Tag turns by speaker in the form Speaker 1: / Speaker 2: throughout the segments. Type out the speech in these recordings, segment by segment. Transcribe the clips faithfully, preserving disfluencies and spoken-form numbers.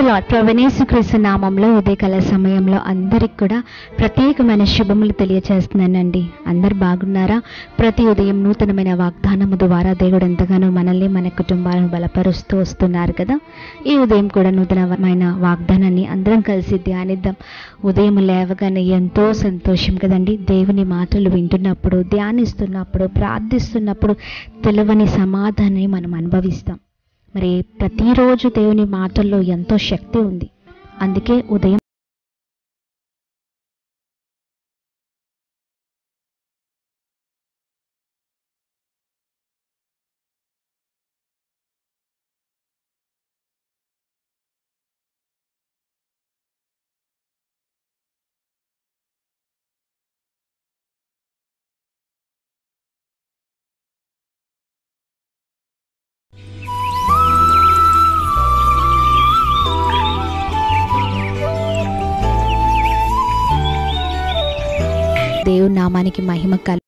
Speaker 1: Lord. ప్రవణేశుక్రీస్తు నామంలో ఉదయకాల సమయంలో అందరికి కూడా ప్రత్యేకమైన శుభములు తెలియచేస్తున్నానండి. అందరు బాగున్నారా? ప్రతి ఉదయం నూతనమైన వాగ్దానము ద్వారా దేవుడు ఎంతగానో మనల్ని మన కుటుంబాలను బలపరుస్తూ వస్తున్నారు కదా. ఈ ఉదయం కూడా నూతనమైన వాగ్దానాన్ని అందరం కలిసి ధ్యానిద్దాం. ఉదయం లేవగానే ఎంతో సంతోషం కదండి. దేవుని మాటలు వింటున్నప్పుడు, ధ్యానిస్తున్నప్పుడు, ప్రార్థిస్తున్నప్పుడు తెలియని సమాధానాన్ని మనం అనుభవిస్తాం. మరి ప్రతిరోజు దేవుని మాటల్లో ఎంతో శక్తి ఉంది. అందుకే ఉదయం దేవుని నామానికి మహిమ కలు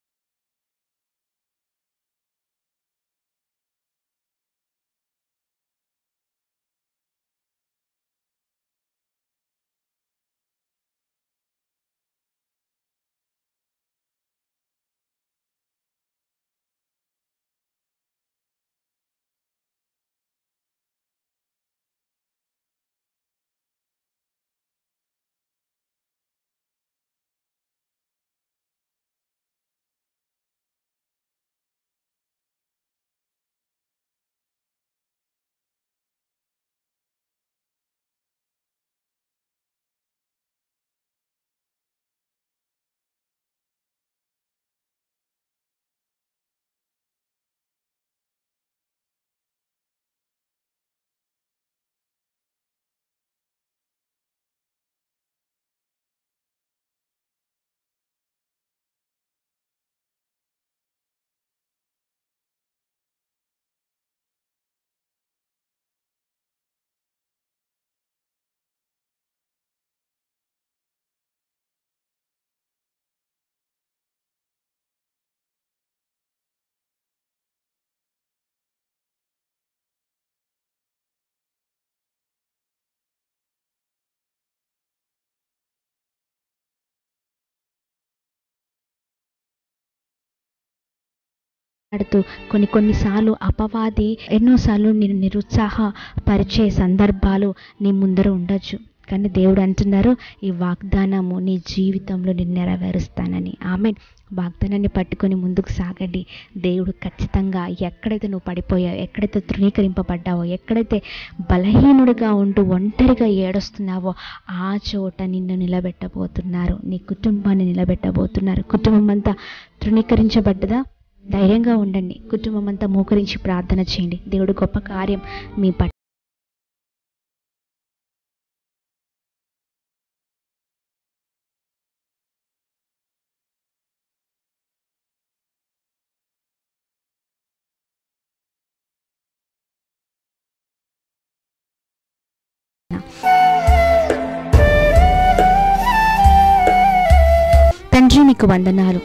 Speaker 1: ఆడుతూ కొన్ని కొన్నిసార్లు అపవాది ఎన్నోసార్లు నేను నిరుత్సాహపరిచే సందర్భాలు నీ ముందర ఉండొచ్చు. కానీ దేవుడు అంటున్నారు, ఈ వాగ్దానము నీ జీవితంలో నేను నెరవేరుస్తానని. ఆమె వాగ్దానాన్ని పట్టుకొని ముందుకు సాగండి. దేవుడు ఖచ్చితంగా ఎక్కడైతే నువ్వు పడిపోయావో, ఎక్కడైతే తృణీకరింపబడ్డావో, ఎక్కడైతే బలహీనుడిగా ఉంటూ ఒంటరిగా ఏడుస్తున్నావో ఆ చోట నిన్ను నిలబెట్టబోతున్నారు. నీ కుటుంబాన్ని నిలబెట్టబోతున్నారు. కుటుంబం అంతా తృణీకరించబడ్డదా? ధైర్యంగా ఉండండి. కుటుంబం అంతా మోకరించి ప్రార్థన చేయండి. దేవుడు గొప్ప కార్యం మీ పట్ల తండ్రి నీకు వందనాలు.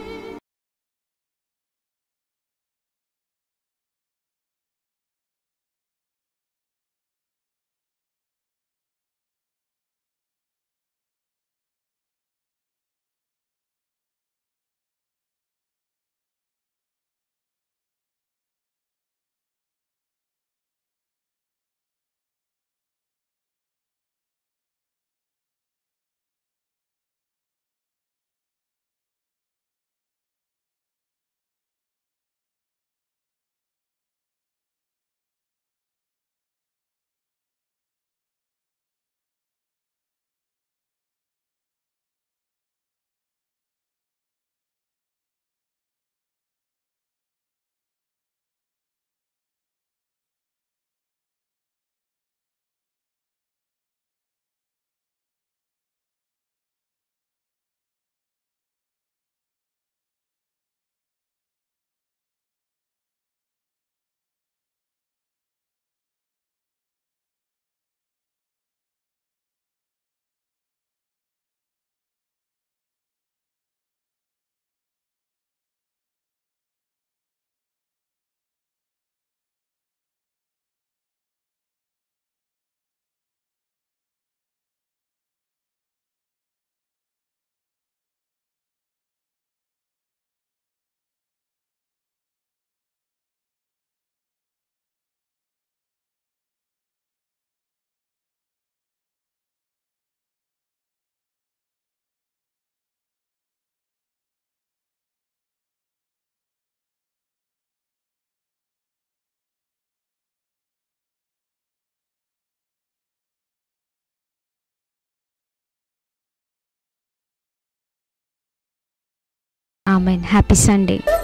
Speaker 1: ఆమెన్. Happy Sunday.